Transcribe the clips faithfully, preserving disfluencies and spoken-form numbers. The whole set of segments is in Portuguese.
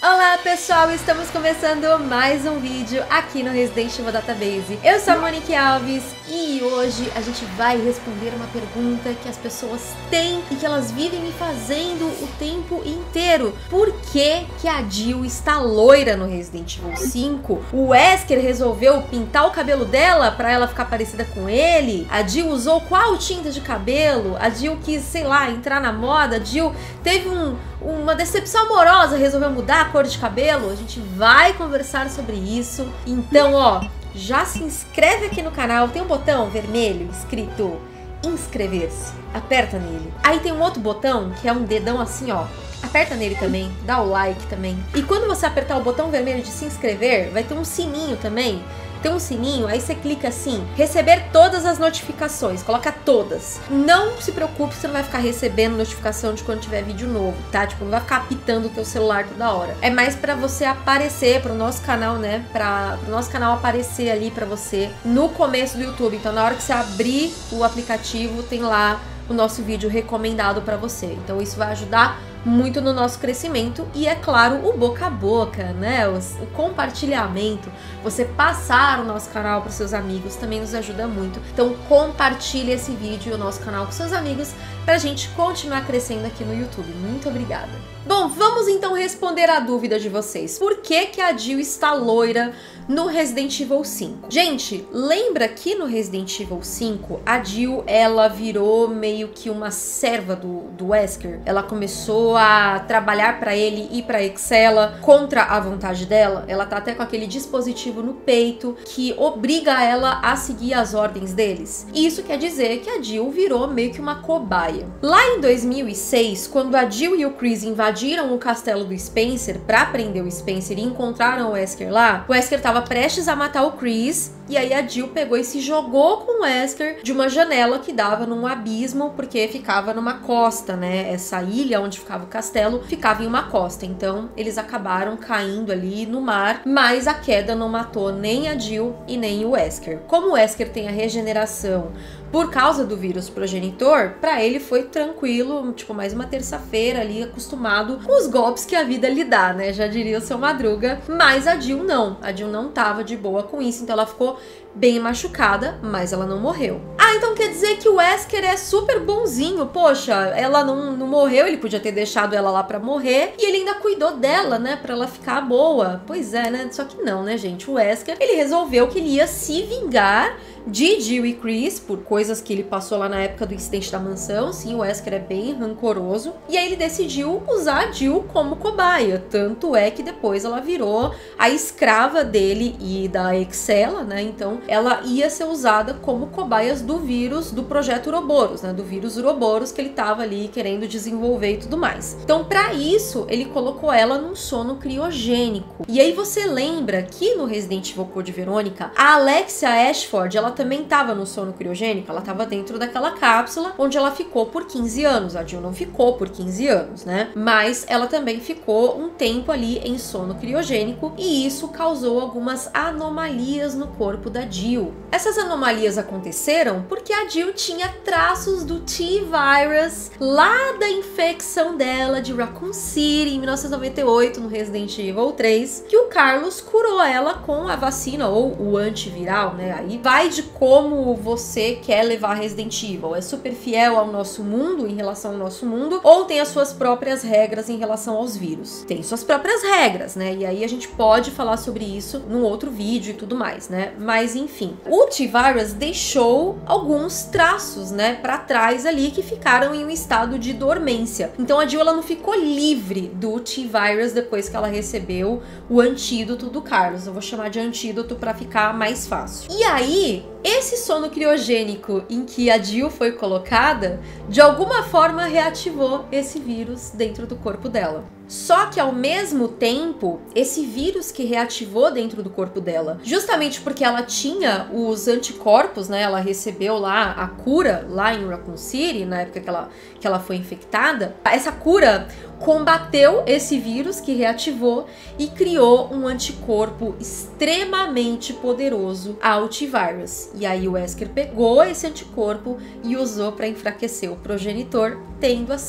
Olá pessoal, estamos começando mais um vídeo aqui no Resident Evil Database. Eu sou a Monique Alves e hoje a gente vai responder uma pergunta que as pessoas têm e que elas vivem me fazendo o tempo inteiro. Por que que a Jill está loira no Resident Evil cinco? O Wesker resolveu pintar o cabelo dela para ela ficar parecida com ele? A Jill usou qual tinta de cabelo? A Jill quis, sei lá, entrar na moda? A Jill teve um, uma decepção amorosa, resolveu mudar a cor de cabelo? A gente vai conversar sobre isso. Então, ó, já se inscreve aqui no canal. Tem um botão vermelho escrito inscrever-se. Aperta nele. Aí tem um outro botão que é um dedão assim, ó. Aperta nele também, dá o like também. E quando você apertar o botão vermelho de se inscrever, vai ter um sininho também. Tem um sininho, aí você clica assim, receber todas as notificações, coloca todas. Não se preocupe, você não vai ficar recebendo notificação de quando tiver vídeo novo, tá? Tipo, não vai ficar apitando o teu celular toda hora. É mais pra você aparecer pro nosso canal, né? Pra, pro nosso canal aparecer ali pra você no começo do YouTube. Então, na hora que você abrir o aplicativo, tem lá o nosso vídeo recomendado pra você. Então, isso vai ajudar muito no nosso crescimento e, é claro, o boca a boca, né? O, o compartilhamento, você passar o nosso canal para os seus amigos também nos ajuda muito. Então compartilhe esse vídeo e o nosso canal com seus amigos para a gente continuar crescendo aqui no YouTube. Muito obrigada! Bom, vamos então responder a dúvida de vocês. Por que que a Jill está loira no Resident Evil cinco? Gente, lembra que no Resident Evil cinco a Jill, ela virou meio que uma serva do, do Wesker? Ela começou a trabalhar para ele e para Excella contra a vontade dela. Ela tá até com aquele dispositivo no peito que obriga ela a seguir as ordens deles. Isso quer dizer que a Jill virou meio que uma cobaia. Lá em dois mil e seis, quando a Jill e o Chris invadiram o castelo do Spencer para prender o Spencer e encontraram o Wesker lá, o Wesker tava prestes a matar o Chris, e aí a Jill pegou e se jogou com o Wesker de uma janela que dava num abismo, porque ficava numa costa, né? Essa ilha onde ficava o castelo ficava em uma costa, então eles acabaram caindo ali no mar, mas a queda não matou nem a Jill e nem o Wesker. Como o Wesker tem a regeneração por causa do vírus progenitor, pra ele foi tranquilo, tipo, mais uma terça-feira ali, acostumado com os golpes que a vida lhe dá, né? Já diria o seu Madruga. Mas a Jill não. A Jill não tava de boa com isso, então ela ficou bem machucada, mas ela não morreu. Ah, então quer dizer que o Wesker é super bonzinho. Poxa, ela não, não morreu, ele podia ter deixado ela lá pra morrer, e ele ainda cuidou dela, né, pra ela ficar boa. Pois é, né? Só que não, né, gente? O Wesker, ele resolveu que ele ia se vingar de Jill e Chris por coisas que ele passou lá na época do incidente da mansão. Sim, o Wesker é bem rancoroso. E aí ele decidiu usar a Jill como cobaia. Tanto é que depois ela virou a escrava dele e da Excella, né? Então ela ia ser usada como cobaias do vírus do projeto Uroboros, né? Do vírus Uroboros que ele tava ali querendo desenvolver e tudo mais. Então, pra isso, ele colocou ela num sono criogênico. E aí você lembra que no Resident Evil Code Verônica, a Alexia Ashford, ela também estava no sono criogênico, ela estava dentro daquela cápsula onde ela ficou por quinze anos. A Jill não ficou por quinze anos, né? Mas ela também ficou um tempo ali em sono criogênico e isso causou algumas anomalias no corpo da Jill. Essas anomalias aconteceram porque a Jill tinha traços do T-Virus lá da infecção dela de Raccoon City em mil novecentos e noventa e oito no Resident Evil três, que o Carlos curou ela com a vacina ou o antiviral, né? Aí vai de como você quer levar Resident Evil. É super fiel ao nosso mundo, em relação ao nosso mundo, ou tem as suas próprias regras em relação aos vírus? Tem suas próprias regras, né? E aí a gente pode falar sobre isso num outro vídeo e tudo mais, né? Mas enfim, o T-Virus deixou alguns traços, né, pra trás ali que ficaram em um estado de dormência. Então a Jill, ela não ficou livre do T-Virus depois que ela recebeu o antídoto do Carlos. Eu vou chamar de antídoto pra ficar mais fácil. E aí, esse sono criogênico em que a Jill foi colocada, de alguma forma reativou esse vírus dentro do corpo dela. Só que ao mesmo tempo, esse vírus que reativou dentro do corpo dela, justamente porque ela tinha os anticorpos, né? Ela recebeu lá a cura lá em Raccoon City, na época que ela, que ela foi infectada. Essa cura combateu esse vírus que reativou e criou um anticorpo extremamente poderoso ao T-Virus. E aí o Wesker pegou esse anticorpo e usou para enfraquecer o progenitor, tendo assim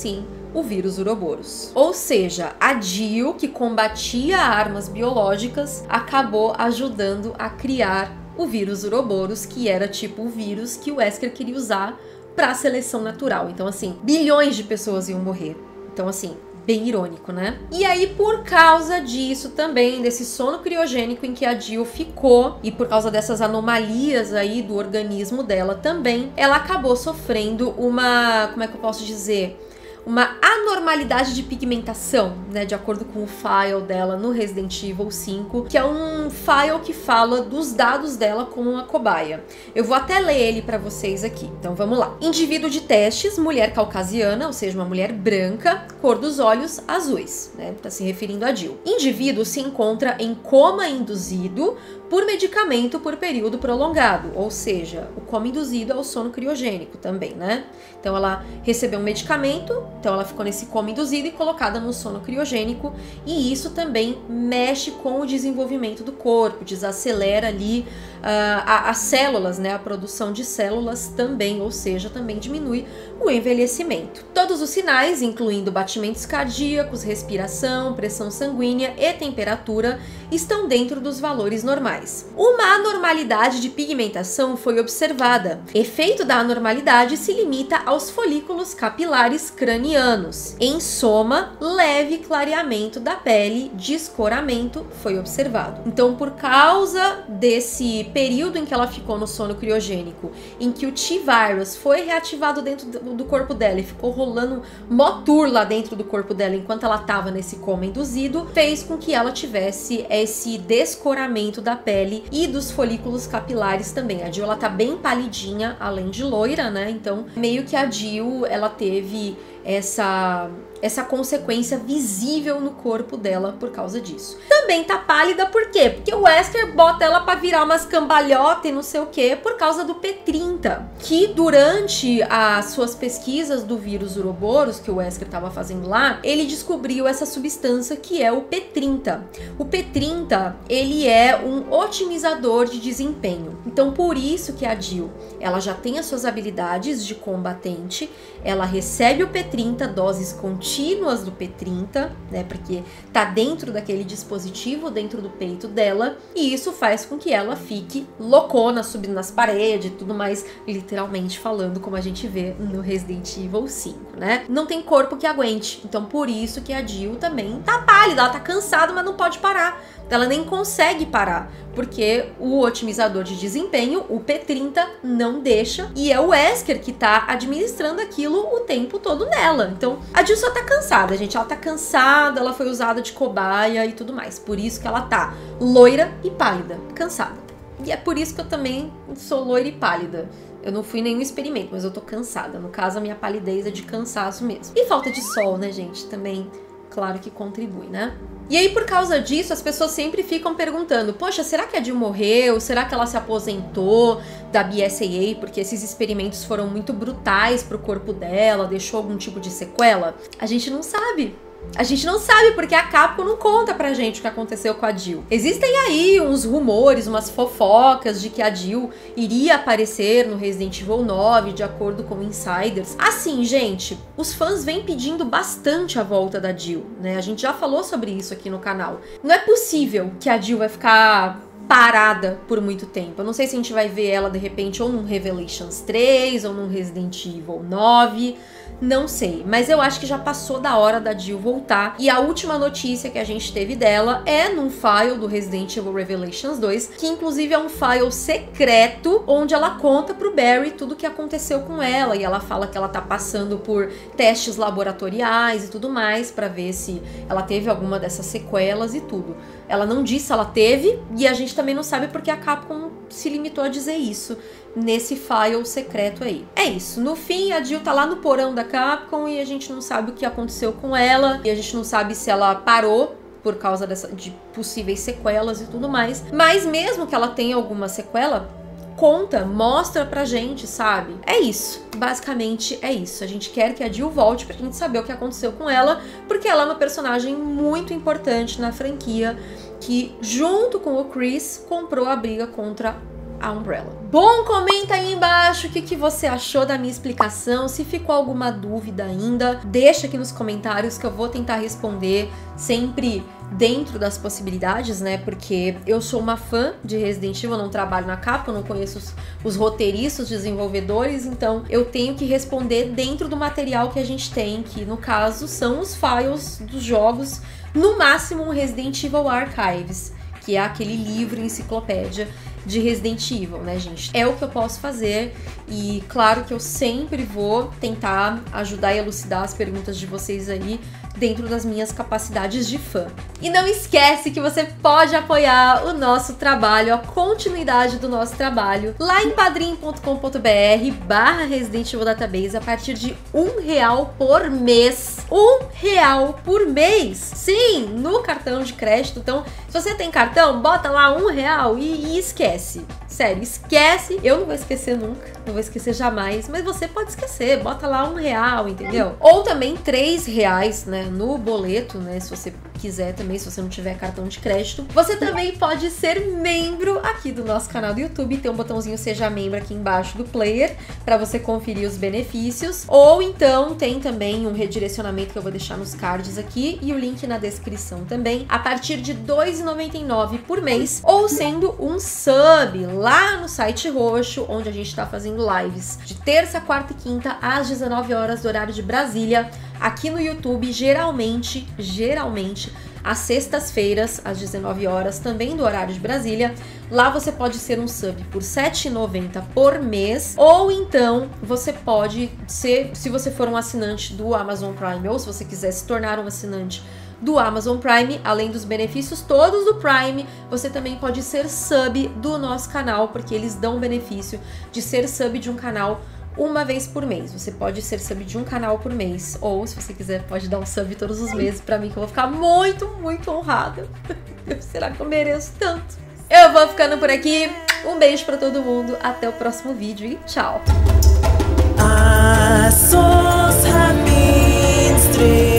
o vírus Uroboros. Ou seja, a Jill, que combatia armas biológicas, acabou ajudando a criar o vírus Uroboros, que era tipo o vírus que o Wesker queria usar para seleção natural. Então, assim, bilhões de pessoas iam morrer. Então, assim, bem irônico, né? E aí, por causa disso também, desse sono criogênico em que a Jill ficou, e por causa dessas anomalias aí do organismo dela também, ela acabou sofrendo uma, como é que eu posso dizer? Uma anormalidade de pigmentação, né, de acordo com o file dela no Resident Evil cinco, que é um file que fala dos dados dela como uma cobaia. Eu vou até ler ele pra vocês aqui, então vamos lá. Indivíduo de testes, mulher caucasiana, ou seja, uma mulher branca, cor dos olhos azuis, né, tá se referindo a Jill. Indivíduo se encontra em coma induzido por medicamento por período prolongado, ou seja, o coma induzido é o sono criogênico também, né? Então ela recebeu um medicamento, então ela ficou nesse coma induzido e colocada no sono criogênico, e isso também mexe com o desenvolvimento do corpo, desacelera ali uh, as células, né? A produção de células também, ou seja, também diminui o envelhecimento. Todos os sinais, incluindo batimentos cardíacos, respiração, pressão sanguínea e temperatura, estão dentro dos valores normais. Uma anormalidade de pigmentação foi observada. Efeito da anormalidade se limita aos folículos capilares cranianos. Em soma, leve clareamento da pele, descoramento foi observado. Então, por causa desse período em que ela ficou no sono criogênico, em que o T-Virus foi reativado dentro do corpo dela e ficou rolando motor lá dentro do corpo dela enquanto ela estava nesse coma induzido, fez com que ela tivesse esse descoramento da pele e dos folículos capilares também. A Jill, ela tá bem palidinha, além de loira, né? Então, meio que a Jill, ela teve essa essa consequência visível no corpo dela por causa disso. Também tá pálida por quê? Porque o Wesker bota ela pra virar umas cambalhotas e não sei o quê por causa do P trinta, que durante as suas pesquisas do vírus Uroboros, que o Wesker tava fazendo lá, ele descobriu essa substância que é o P trinta. O P trinta, ele é um otimizador de desempenho. Então, por isso que a Jill, ela já tem as suas habilidades de combatente, ela recebe o P trinta, doses contínuas do P trinta, né, porque tá dentro daquele dispositivo, dentro do peito dela, e isso faz com que ela fique loucona, subindo nas paredes e tudo mais, literalmente falando, como a gente vê no Resident Evil cinco, né? Não tem corpo que aguente, então por isso que a Jill também tá pálida, ela tá cansada, mas não pode parar. Ela nem consegue parar, porque o otimizador de desempenho, o P trinta, não deixa, e é o Wesker que tá administrando aquilo o tempo todo nela. Então, a Jill só tá cansada, gente. Ela tá cansada, ela foi usada de cobaia e tudo mais. Por isso que ela tá loira e pálida, cansada. E é por isso que eu também sou loira e pálida. Eu não fui nenhum experimento, mas eu tô cansada. No caso, a minha palidez é de cansaço mesmo. E falta de sol, né, gente? Também, claro que contribui, né? E aí, por causa disso, as pessoas sempre ficam perguntando, poxa, será que a Jill morreu? Será que ela se aposentou da B S A A porque esses experimentos foram muito brutais pro corpo dela, deixou algum tipo de sequela? A gente não sabe. A gente não sabe porque a Capcom não conta pra gente o que aconteceu com a Jill. Existem aí uns rumores, umas fofocas de que a Jill iria aparecer no Resident Evil nove, de acordo com insiders. Assim, gente, os fãs vêm pedindo bastante a volta da Jill, né? A gente já falou sobre isso aqui no canal. Não é possível que a Jill vai ficar parada por muito tempo. Eu não sei se a gente vai ver ela de repente ou num Revelations três ou num Resident Evil nove, não sei, mas eu acho que já passou da hora da Jill voltar, e a última notícia que a gente teve dela é num file do Resident Evil Revelations dois, que inclusive é um file secreto, onde ela conta pro Barry tudo o que aconteceu com ela, e ela fala que ela tá passando por testes laboratoriais e tudo mais, pra ver se ela teve alguma dessas sequelas e tudo. Ela não disse se ela teve, e a gente também não sabe porque a Capcom se limitou a dizer isso nesse file secreto aí. É isso, no fim a Jill tá lá no porão da Capcom e a gente não sabe o que aconteceu com ela, e a gente não sabe se ela parou por causa dessa, de possíveis sequelas e tudo mais, mas mesmo que ela tenha alguma sequela, conta, mostra pra gente, sabe? É isso, basicamente é isso. A gente quer que a Jill volte pra gente saber o que aconteceu com ela, porque ela é uma personagem muito importante na franquia, que junto com o Chris comprou a briga contra a Umbrella. Bom, comenta aí embaixo o que, que você achou da minha explicação. Se ficou alguma dúvida ainda, deixa aqui nos comentários que eu vou tentar responder sempre dentro das possibilidades, né? Porque eu sou uma fã de Resident Evil, eu não trabalho na Capcom, não conheço os, os roteiristas, os desenvolvedores, então eu tenho que responder dentro do material que a gente tem, que no caso são os files dos jogos, no máximo um Resident Evil Archives, que é aquele livro enciclopédia de Resident Evil, né, gente? É o que eu posso fazer e claro que eu sempre vou tentar ajudar e elucidar as perguntas de vocês aí dentro das minhas capacidades de fã. E não esquece que você pode apoiar o nosso trabalho, a continuidade do nosso trabalho, lá em padrim ponto com ponto br barra Resident Evil Database a partir de um real por mês. Um real por mês! Sim, no cartão de crédito. Então, se você tem cartão, bota lá um real e, e esquece. Sério, esquece. Eu não vou esquecer nunca, não vou esquecer jamais, mas você pode esquecer. Bota lá um real, entendeu? Ou também três reais, né, no boleto, né, se você quiser também, se você não tiver cartão de crédito. Você também pode ser membro aqui do nosso canal do YouTube. Tem um botãozinho Seja Membro aqui embaixo do player para você conferir os benefícios. Ou então tem também um redirecionamento que eu vou deixar nos cards aqui e o link na descrição também, a partir de dois reais e noventa e nove centavos por mês, ou sendo um sub lá no site roxo, onde a gente tá fazendo lives de terça, quarta e quinta às dezenove horas do horário de Brasília, aqui no YouTube, geralmente, geralmente, às sextas-feiras, às dezenove horas, também do horário de Brasília. Lá você pode ser um sub por sete reais e noventa centavos por mês, ou então você pode ser, se você for um assinante do Amazon Prime, ou se você quiser se tornar um assinante do Amazon Prime, além dos benefícios todos do Prime, você também pode ser sub do nosso canal, porque eles dão o benefício de ser sub de um canal uma vez por mês. Você pode ser sub de um canal por mês, ou se você quiser pode dar um sub todos os meses pra mim, que eu vou ficar muito, muito honrada. Será que eu mereço tanto? Eu vou ficando por aqui. Um beijo pra todo mundo, até o próximo vídeo e tchau!